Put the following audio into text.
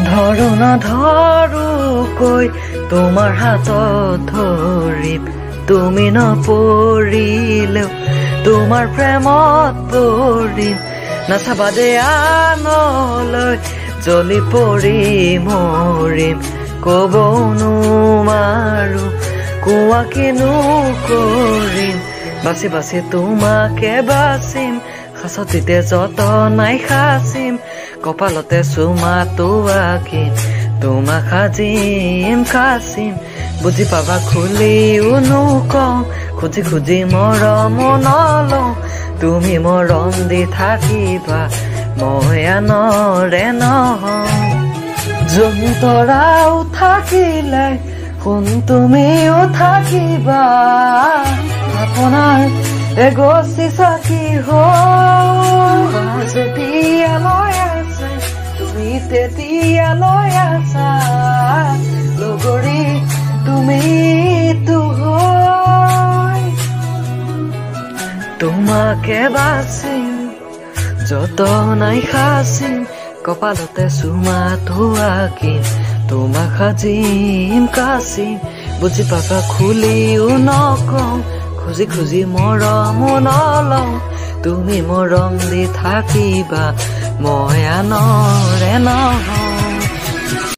ধৰো নধৰোকৈ তোমাৰ হাতত ধৰিম, তুমি নপৰিলেও তোমাৰ প্ৰেমত পৰিম। নাচাবা দে আনলৈ জ্বলি পৰি মৰিম, ক'বও নোৱাৰো কোৱা কিনো কৰিম। বাচি বাচি তোমাকে বাচিম, সাঁচতিতে যতনাই সাচিম, কপালতে চুমাটো আঁকিম, তোমাক সাজিম কাচিম। বুজি পাবা খুলিও নকওঁ, খুজি খুজি মৰম নলওঁ, তুমি মৰম দি থাকিবা মই আনৰে নহওঁ। জমি তৰাও থাকিলে সোণ তুমিও থাকিবা, আপোনাৰ এগছি চাকি যেতিয়ালৈ আছে তুমি তেতিয়ালৈ আছা, লগৰী তুমিতো হয়। তোমাকে বাচিম যতনাই সাচিম, কপালতে চুমাটো আঁকিম, তোমাক সাজিম কাচিম। বুজি পাবা খুলিও নকওঁ, খুজি খুজি মৰম নলওঁ, তুমি মৰম দি থাকিবা মই আনৰে নহওঁ।